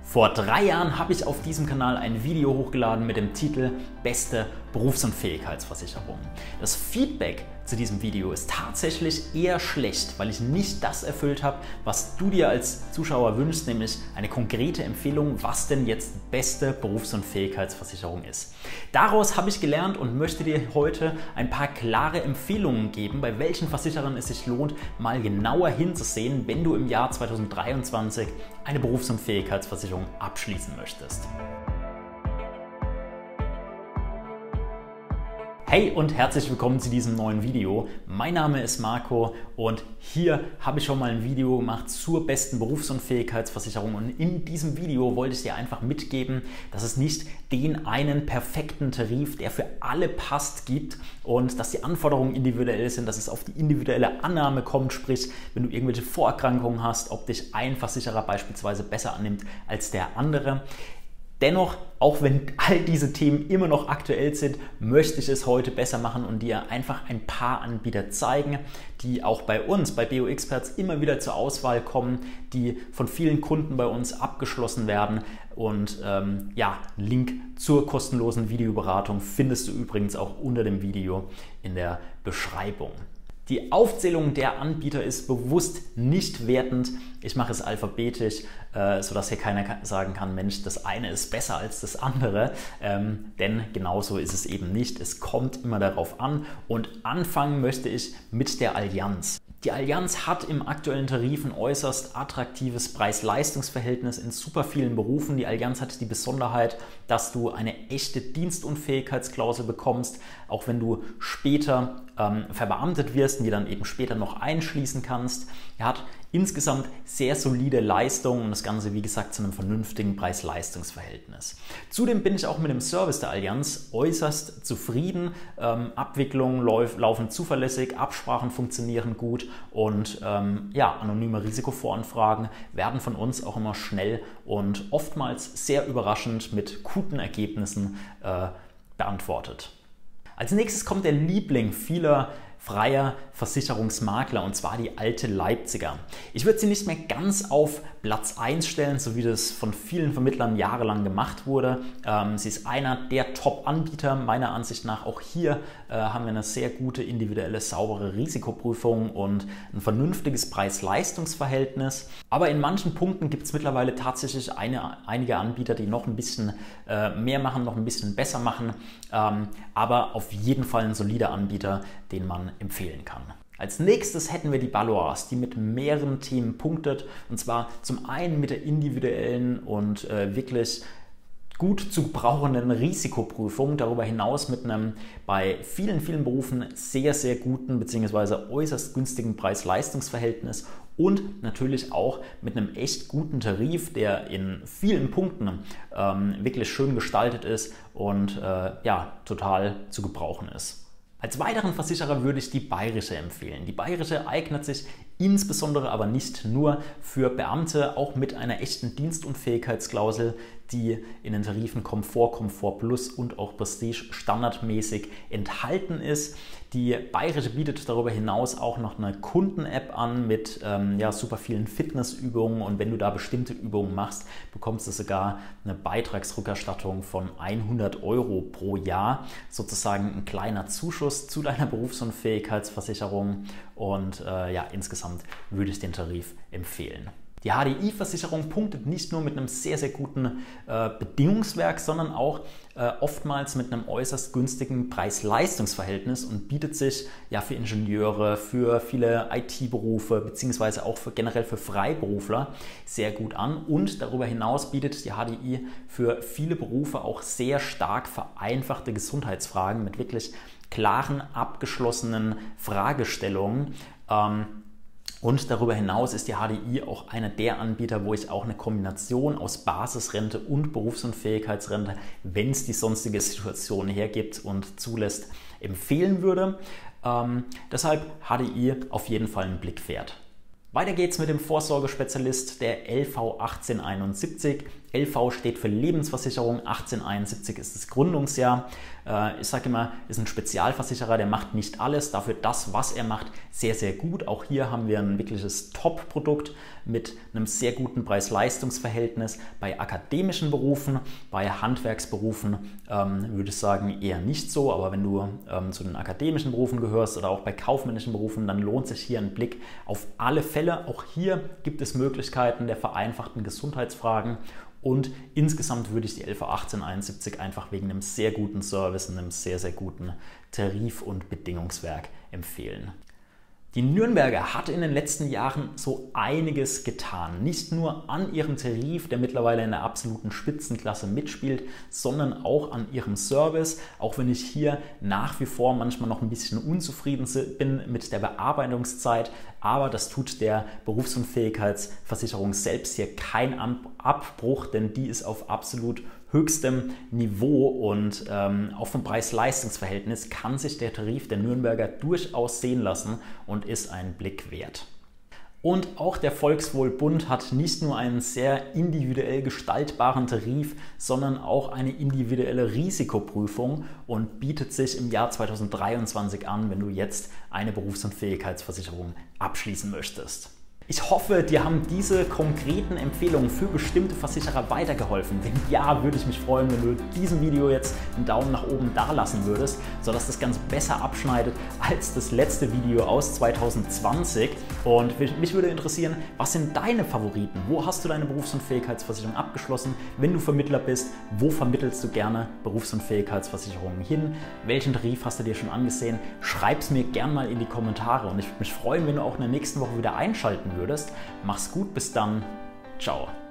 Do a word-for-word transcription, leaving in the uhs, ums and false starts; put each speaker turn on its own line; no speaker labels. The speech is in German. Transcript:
Vor drei Jahren habe ich auf diesem Kanal ein Video hochgeladen mit dem Titel Beste Berufsunfähigkeitsversicherung. Das Feedback zu diesem Video ist tatsächlich eher schlecht, weil ich nicht das erfüllt habe, was du dir als Zuschauer wünschst, nämlich eine konkrete Empfehlung, was denn jetzt die beste Berufsunfähigkeitsversicherung ist. Daraus habe ich gelernt und möchte dir heute ein paar klare Empfehlungen geben, bei welchen Versicherern es sich lohnt, mal genauer hinzusehen, wenn du im Jahr zweitausenddreiundzwanzig eine Berufsunfähigkeitsversicherung abschließen möchtest. Hey und herzlich willkommen zu diesem neuen Video. Mein Name ist Marco und hier habe ich schon mal ein Video gemacht zur besten Berufsunfähigkeitsversicherung, und in diesem Video wollte ich dir einfach mitgeben, dass es nicht den einen perfekten Tarif, der für alle passt, gibt und dass die Anforderungen individuell sind, dass es auf die individuelle Annahme kommt, sprich, wenn du irgendwelche Vorerkrankungen hast, ob dich ein Versicherer beispielsweise besser annimmt als der andere. Dennoch, auch wenn all diese Themen immer noch aktuell sind, möchte ich es heute besser machen und dir einfach ein paar Anbieter zeigen, die auch bei uns, bei BeoXperts, immer wieder zur Auswahl kommen, die von vielen Kunden bei uns abgeschlossen werden. Und ähm, ja, einen Link zur kostenlosen Videoberatung findest du übrigens auch unter dem Video in der Beschreibung. Die Aufzählung der Anbieter ist bewusst nicht wertend. Ich mache es alphabetisch, äh, sodass hier keiner sagen kann, Mensch, das eine ist besser als das andere. Ähm, denn genauso ist es eben nicht. Es kommt immer darauf an. Und anfangen möchte ich mit der Allianz. Die Allianz hat im aktuellen Tarif ein äußerst attraktives Preis-Leistungs-Verhältnis in super vielen Berufen. Die Allianz hat die Besonderheit, dass du eine echte Dienstunfähigkeitsklausel bekommst, auch wenn du später ähm, verbeamtet wirst und die dann eben später noch einschließen kannst. Er hat insgesamt sehr solide Leistungen und das Ganze, wie gesagt, zu einem vernünftigen Preis-Leistungs-Verhältnis. Zudem bin ich auch mit dem Service der Allianz äußerst zufrieden. Ähm, Abwicklungen lauf, laufen zuverlässig, Absprachen funktionieren gut und ähm, ja, anonyme Risikovoranfragen werden von uns auch immer schnell und oftmals sehr überraschend mit guten Ergebnissen äh, beantwortet. Als nächstes kommt der Liebling vieler freier Versicherungsmakler, und zwar die Alte Leipziger. Ich würde sie nicht mehr ganz auf Platz eins stellen, so wie das von vielen Vermittlern jahrelang gemacht wurde. Ähm, sie ist einer der Top-Anbieter meiner Ansicht nach. Auch hier äh, haben wir eine sehr gute individuelle, saubere Risikoprüfung und ein vernünftiges Preis-Leistungs-Verhältnis. Aber in manchen Punkten gibt es mittlerweile tatsächlich eine, einige Anbieter, die noch ein bisschen äh, mehr machen, noch ein bisschen besser machen. Ähm, aber auf jeden Fall ein solider Anbieter, den man empfehlen kann. Als nächstes hätten wir die Baloise, die mit mehreren Themen punktet, und zwar zum einen mit der individuellen und äh, wirklich gut zu gebrauchenden Risikoprüfung, darüber hinaus mit einem bei vielen, vielen Berufen sehr, sehr guten bzw. äußerst günstigen Preis-Leistungs-Verhältnis und natürlich auch mit einem echt guten Tarif, der in vielen Punkten ähm, wirklich schön gestaltet ist und äh, ja, total zu gebrauchen ist. Als weiteren Versicherer würde ich die Bayerische empfehlen. Die Bayerische eignet sich insbesondere aber nicht nur für Beamte, auch mit einer echten Dienstunfähigkeitsklausel, die in den Tarifen Komfort, Komfort Plus und auch Prestige standardmäßig enthalten ist. Die Bayerische bietet darüber hinaus auch noch eine Kunden-App an mit ähm, ja, super vielen Fitnessübungen, und wenn du da bestimmte Übungen machst, bekommst du sogar eine Beitragsrückerstattung von hundert Euro pro Jahr, sozusagen ein kleiner Zuschuss zu deiner Berufsunfähigkeitsversicherung, und äh, ja, insgesamt würde ich den Tarif empfehlen. Die H D I-Versicherung punktet nicht nur mit einem sehr, sehr guten äh, Bedingungswerk, sondern auch äh, oftmals mit einem äußerst günstigen Preis-Leistungs-Verhältnis und bietet sich ja für Ingenieure, für viele I T-Berufe beziehungsweise auch für, generell für Freiberufler sehr gut an. Und darüber hinaus bietet die H D I für viele Berufe auch sehr stark vereinfachte Gesundheitsfragen mit wirklich klaren, abgeschlossenen Fragestellungen. Ähm, Und darüber hinaus ist die H D I auch einer der Anbieter, wo ich auch eine Kombination aus Basisrente und Berufsunfähigkeitsrente, wenn es die sonstige Situation hergibt und zulässt, empfehlen würde. Ähm, deshalb H D I auf jeden Fall einen Blick wert. Weiter geht's mit dem Vorsorgespezialist, der L V achtzehnhunderteinundsiebzig. L V steht für Lebensversicherung, achtzehnhunderteinundsiebzig ist das Gründungsjahr. Ich sage immer, ist ein Spezialversicherer, der macht nicht alles, dafür das, was er macht, sehr, sehr gut. Auch hier haben wir ein wirkliches Top-Produkt mit einem sehr guten Preis-Leistungs-Verhältnis. Bei akademischen Berufen, bei Handwerksberufen ähm, würde ich sagen eher nicht so, aber wenn du ähm, zu den akademischen Berufen gehörst oder auch bei kaufmännischen Berufen, dann lohnt sich hier ein Blick auf alle Fälle. Auch hier gibt es Möglichkeiten der vereinfachten Gesundheitsfragen. Und insgesamt würde ich die L V achtzehnhunderteinundsiebzig einfach wegen einem sehr guten Service und einem sehr, sehr guten Tarif- und Bedingungswerk empfehlen. Die Nürnberger hat in den letzten Jahren so einiges getan. Nicht nur an ihrem Tarif, der mittlerweile in der absoluten Spitzenklasse mitspielt, sondern auch an ihrem Service. Auch wenn ich hier nach wie vor manchmal noch ein bisschen unzufrieden bin mit der Bearbeitungszeit. Aber das tut der Berufsunfähigkeitsversicherung selbst hier keinen Abbruch, denn die ist auf absolut höchstem Niveau und ähm, auch vom Preis-Leistungs-Verhältnis kann sich der Tarif der Nürnberger durchaus sehen lassen und ist einen Blick wert. Und auch der Volkswohlbund hat nicht nur einen sehr individuell gestaltbaren Tarif, sondern auch eine individuelle Risikoprüfung und bietet sich im Jahr zweitausenddreiundzwanzig an, wenn du jetzt eine Berufsunfähigkeitsversicherung abschließen möchtest. Ich hoffe, dir haben diese konkreten Empfehlungen für bestimmte Versicherer weitergeholfen. Wenn ja, würde ich mich freuen, wenn du diesem Video jetzt einen Daumen nach oben da lassen würdest, sodass das Ganze besser abschneidet als das letzte Video aus zweitausendzwanzig. Und mich würde interessieren, was sind deine Favoriten? Wo hast du deine Berufsunfähigkeitsversicherung abgeschlossen? Wenn du Vermittler bist, wo vermittelst du gerne Berufsunfähigkeitsversicherungen hin? Welchen Tarif hast du dir schon angesehen? Schreib es mir gerne mal in die Kommentare und ich würde mich freuen, wenn du auch in der nächsten Woche wieder einschalten würdest. Mach's gut, bis dann. Ciao.